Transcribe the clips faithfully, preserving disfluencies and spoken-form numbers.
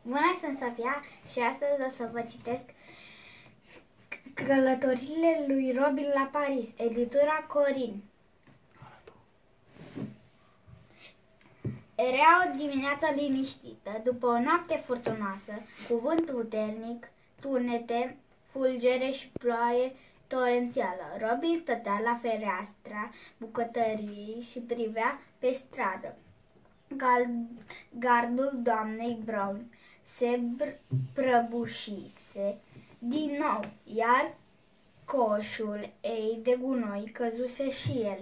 Bună, sunt Sofia și astăzi o să vă citesc Călătoriile lui Robin la Paris, editura Corin. Era o dimineață liniștită, după o noapte furtunoasă, cu vânt puternic, tunete, fulgere și ploaie torențială. Robin stătea la fereastra bucătăriei și privea pe stradă. Gardul doamnei Brown se prăbușise din nou, iar coșul ei de gunoi căzuse și el.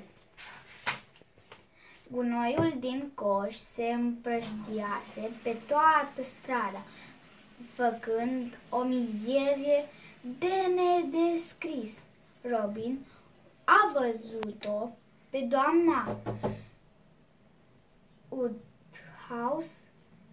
Gunoiul din coș se împrăștiase pe toată strada, făcând o mizerie de nedescris. Robin a văzut-o pe doamna Woodhouse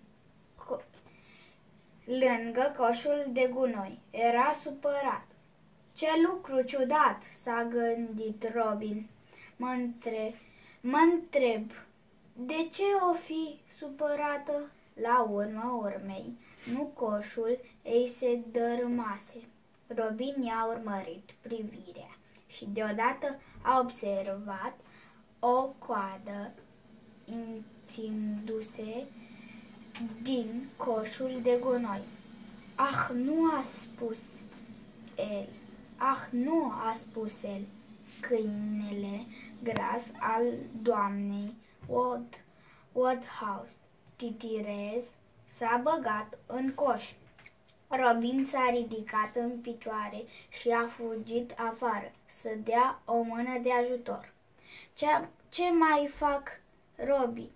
lângă coșul de gunoi. Era supărat. Ce lucru ciudat, s-a gândit Robin. Mă întreb, mă întreb, de ce o fi supărată? La urma urmei, nu coșul ei se dărâmase. Robin i-a urmărit privirea și deodată a observat o coadă înțindu-se din coșul de gunoi. Ah, nu a spus el, ah, nu a spus el, câinele gras al doamnei Wood, Woodhouse. Titirez s-a băgat în coș. Robin s-a ridicat în picioare și a fugit afară să dea o mână de ajutor. Ce, ce mai fac, Robin?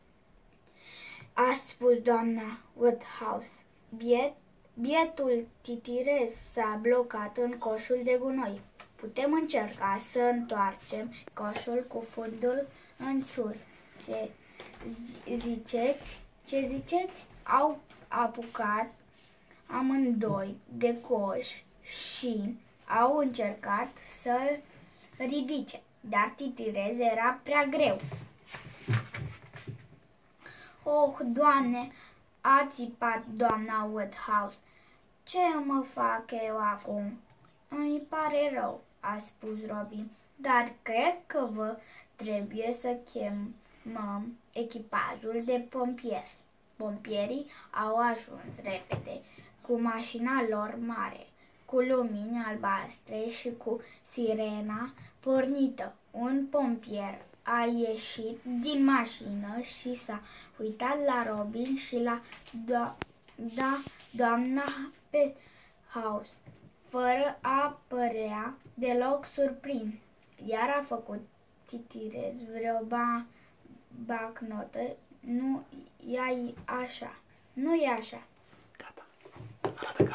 A spus doamna Woodhouse. Biet, bietul titirez s-a blocat în coșul de gunoi. Putem încerca să întoarcem coșul cu fundul în sus. Ce ziceți? Ce ziceți? Au apucat amândoi de coș și au încercat să-l ridice, dar titirez era prea greu. Oh, Doamne, a țipat doamna Woodhouse. Ce mă fac eu acum? Îmi pare rău, a spus Robin, dar cred că vă trebuie să chemăm echipajul de pompieri. Pompierii au ajuns repede cu mașina lor mare, cu lumini albastre și cu sirena pornită. Un pompier a ieșit din mașină și s-a uitat la Robin și la do da, doamna Woodhouse, fără a părea deloc surprins, iar a făcut titirez vreo ba bacnotă. Nu e așa, nu e așa. Gata, arată